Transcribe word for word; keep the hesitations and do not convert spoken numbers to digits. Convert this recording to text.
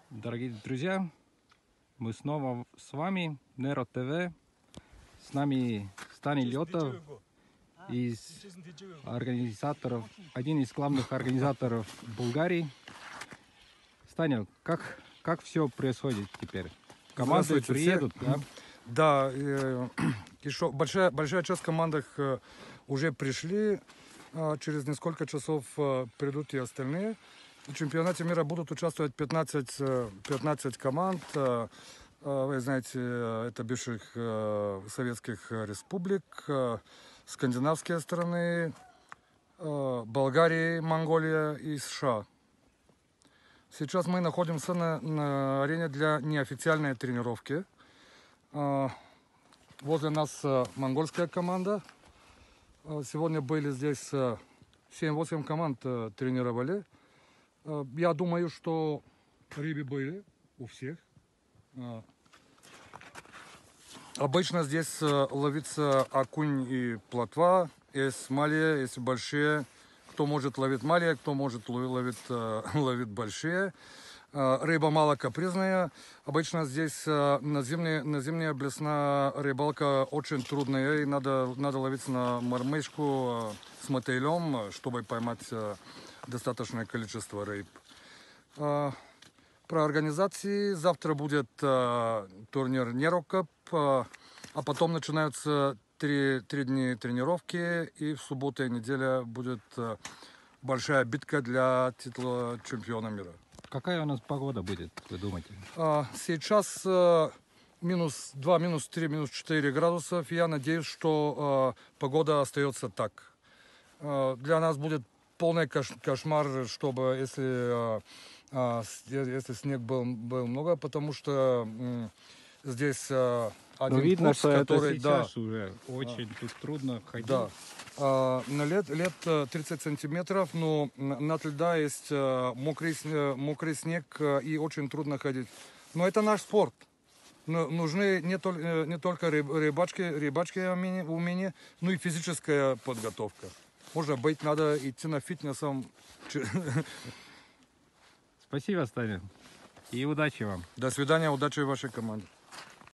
Дорогие друзья, мы снова с вами, Nero ТВ. С нами Стани Летов, из организаторов, один из главных организаторов Болгарии. Таня, как, как все происходит теперь? Команды приедут, все. да? Да, э, еще большая, большая часть команд э, уже пришли. Э, через несколько часов э, придут и остальные. В чемпионате мира будут участвовать пятнадцать, пятнадцать команд. Э, э, вы знаете, это бывших э, советских республик, э, скандинавские страны, э, Болгария, Монголия и США. Сейчас мы находимся на, на арене для неофициальной тренировки. Возле нас монгольская команда. Сегодня были здесь семь-восемь команд тренировали. Я думаю, что рыбы были у всех. Обычно здесь ловится окунь и плотва. Есть малые, есть большие. Кто может ловить малые, кто может ловить, ловить большие. Рыба мало капризная. Обычно здесь на зимняя, на зимняя блесна рыбалка очень трудная. И надо, надо ловить на мормышку с мотылем, чтобы поймать достаточное количество рыб. Про организации. Завтра будет турнир Nero Cup, а потом начинаются три, три дни тренировки. И в субботу и неделя будет большая битка для титула чемпиона мира. Какая у нас погода будет, вы думаете? Сейчас минус два, минус три, минус четыре градусов. Я надеюсь, что погода остается так. Для нас будет полный кошмар, чтобы если, если снег был, был много, потому что здесь один видно, курс, что который, это сейчас да, уже очень тут трудно ходить. Да. На лед, лед тридцать сантиметров, но над льда есть мокрый, мокрый снег и очень трудно ходить. Но это наш спорт. Нужны не, тол не только рыбачки, рыбачки умения, но и физическая подготовка. Может быть, надо идти на фитнесом. Спасибо, Таня. И удачи вам. До свидания, удачи вашей команде.